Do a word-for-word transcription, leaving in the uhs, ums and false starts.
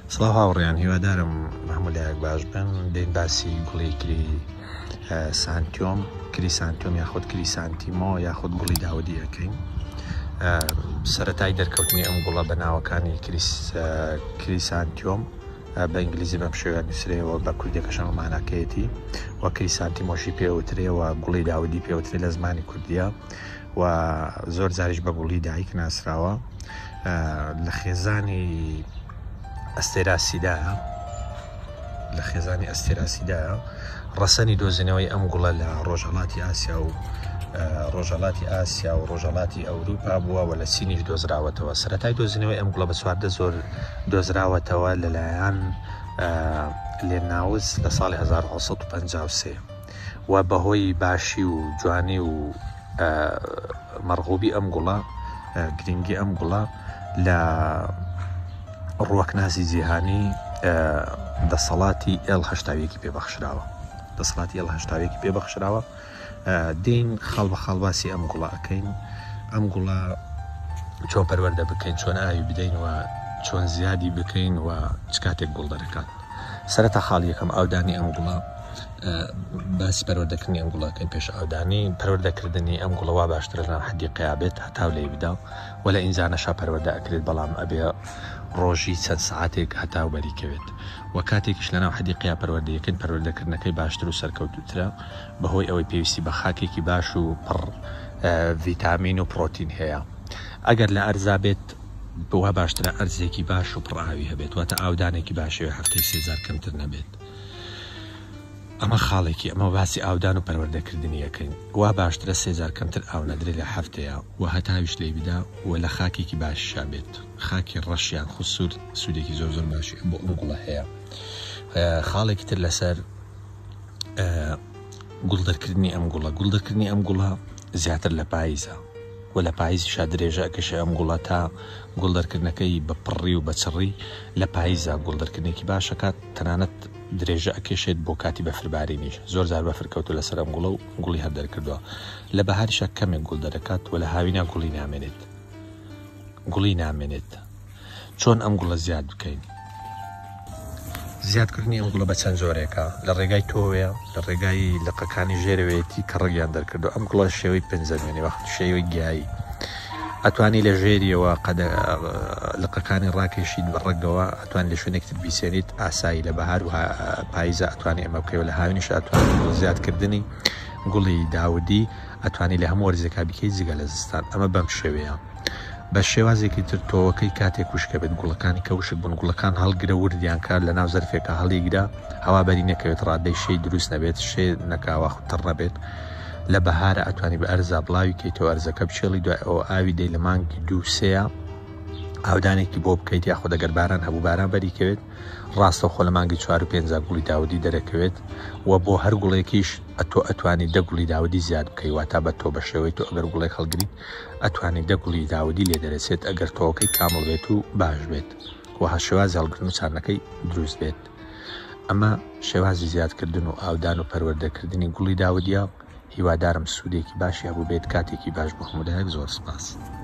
سڵاو هاوڕێیان، هیوادارم هەموو باش بن. دێین باسی گوڵی کری سانتیۆم کریسانتیۆم یاخود کریسانتیمۆ یاخود گوڵی داودی ئەەکەین. سەرەتای دەرکەوتنی ئەم گوڵە بە ناوەکانی کریسانتیۆم بە ئینگلیزی بەم شێوەیە نووسرێەوە، بە کوردیەکەشەوە ماناکەیەتی و کریسانتیمۆشی پێوترێەوە، گوڵی داودی پێوترێ لە زمانی کوردیە و زۆر جاریش بە گوڵی دایک ناسراوە. لە خێزانی ئەستێراسیدایە لە خێزانی ئەستێراسیدایە ڕەسەنی دۆزینەوەی ئەم گوڵە لە ڕۆژهەڵاتی ئاسیا و ڕۆژهەڵاتی ئاسیا و ڕۆژهەڵاتی ئەوروپا بووە و لە چینیش دۆزراوەتەوە. سەرەتای دۆزینەوەی ئەم گوڵە بە چواردە زۆر دۆزراوەتەوە لەلایەن لێناوس لە ساڵی هەزار و حەوت سەد و پەنجا و سێ و بەهۆی باشی و جوانی و مەرغوبی ئەم گوڵە، گرنگی ئەم گوڵە لە ڕووەکناسی جیهانی دەسەڵاتی ئێڵ هەشتاویەکی پێبەخشراوە دەسەڵاتی ئێڵ هەشتاویەکی پێبەخشراوە. دین خەڵ بە خەڵباسی ئەم گوڵە ئەەکەین. ئەم گوڵە چۆن پەروەردە بکەین، چۆن ئاوی بدەین و چۆن زیادی بکەین و چ کاتێک گوڵ دەرەکات. سەرەتا خاڵ یەکەم ئاودانی ئەم گوڵە، باسی پەروەردەکردنی ئەم گوڵەکەین. پێش ئاودانی پەروەردەکردنی ئەم گوڵەوە باشترە لە حەدی قیابێت هەتاو لێ بدا و لە ئینجانەشا پەروەردە ئەکرێت، بەڵام ئەبێ ڕۆژی چەند سەعاتێک هەتاو بەریکەوێت و کاتێکیش لەناو حەدی قیا پەروەردەیەکەین پەروەردەکردنەکەی باشتر و سەرکەوتوترە بەهۆی ئەوەی پێویستی بە خاکێکی باش و پڕ ڤیتامین و پرۆتین هەیە. ئەگەر لە ئەرزا بێت بۆە باشترە ئەرزێکی باش و پڕئاوی هەبێت، واتە ئاودانێکی باشەوە هەفتەی سێزار کەمتر نەبێت. ئەمە خاڵێکی ئەمە باسی ئاودان و پەروەردەکردنی یەکەین. وا باشترە سێزار کەمتر ئاو نەدرێت لە هەفتەیە و هەتاویش لێ بدا و لە خاکێکی باششا بێت. خاکی ڕەشیان خوسوور سوودێکی زۆر زۆر باشی بۆ ئەم گوڵە هەیە. خاڵێکی تر لەسەر گوڵدەرکردنی ئەم گوڵە گوڵدەرکردنی ئەم گوڵە زیاتر لە پاییزە و لە پاییزیشا درێژە ئەکەشە ئەم گوڵە تا گوڵدەرکردنەکەی بە پڕی و بە چڕی لە پاییزە گوڵدەرکردنێکی باشەکات، تەنانەت درێژە ئەکێشێت بۆ کاتی بەفربارینیش. زۆر جار بەفرکەوتو لەسەر ئەم گوڵە و گوڵی هەردەرکردووە. لە بەهاریشە کەمێک گوڵ دەرەکات و لە هاوینا گوڵی نامێنێت گوڵی نامێنێت چۆن ئەم گوڵە زیاد بکەین؟ زیادکردنی ئەم گوڵە بە چەند جۆرێکە. لە ڕێگای تۆوەیە، لە ڕێگای لقەکانی ژێرەوەیەتی کە ڕێگیان دەرکردو. ئەم گوڵە شێوەی پنجەمێنێ وەخت شێوەی گیایی ئەتوانی لە ژێریەوە لقەکانی ڕاکێشید بە ڕێگەوە، ئەتوان لە شوێنێکتر بیسێنیت ئاسایی. لە بەهار و پاییزە ئەتوانی ئەمە بکەوە. لە هاوینیش ئەتوانی زیادکردنی گوڵی داودی ئەتوانی لە هەموو وەرزێکا بکەیت جگە لە زستان. ئەمە بەم شێوەیە. بە شێوازێکی تر تۆوەکەی کاتێک وشکە بێت، گوڵەکانی کە وشک بوون، گوڵەکان هەڵگرە وردیان کار لە ناو زەرفێکە هەڵیگرا، هەوا بەری نەکەوێت، ڕادەی شەی دروست نەبێت، شێ نەکاوە خوتر نەبێت. لە بەهارە ئەتوانی بە ئەرزا بڵاوی کەیتەوە، ئەرزەکە بچێڵی دوای ئەوە ئاوی دەی لە مانگی دوو سێە ئاودانێکی بۆ بکەیت، یاخۆ دەگەر باران هەبوو باران بەریکەوێت، ڕاستەوخۆ لە مانگی چوار و پێنجا گوڵی داودی دەرەکەوێت و بۆ هەر گوڵێکیش ئەتۆ ئەتوانی دە گوڵی داودی زیاد بکەی، واتە بە تۆ بە شێوەی تۆ ئەگەر گوڵێک هەڵگریت ئەتوانی دە گوڵی داودی لێ دەرەچێت ئەگەر تۆوەکەی کامڵ بێت و باش بێت و هە شێوازی هەڵگرتن و چارنەکەی دروست بێت. ئەمە شێوازی زیادکردن و ئاودان و پەروەردەکردنی گوڵی داودیە. هیوادارم سوودێکی باشی هەبوو بێت. کاتێکی باش بۆ هەموو لایەک. زۆر سپاس.